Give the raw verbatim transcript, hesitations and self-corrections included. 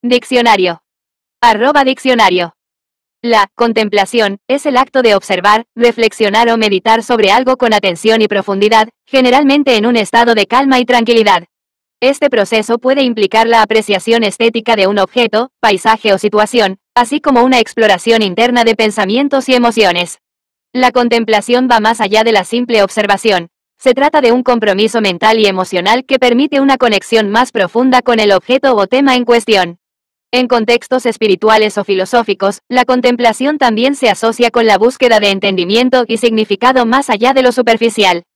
Diccionario. Arroba diccionario. La contemplación es el acto de observar, reflexionar o meditar sobre algo con atención y profundidad, generalmente en un estado de calma y tranquilidad. Este proceso puede implicar la apreciación estética de un objeto, paisaje o situación, así como una exploración interna de pensamientos y emociones. La contemplación va más allá de la simple observación. Se trata de un compromiso mental y emocional que permite una conexión más profunda con el objeto o tema en cuestión. En contextos espirituales o filosóficos, la contemplación también se asocia con la búsqueda de entendimiento y significado más allá de lo superficial.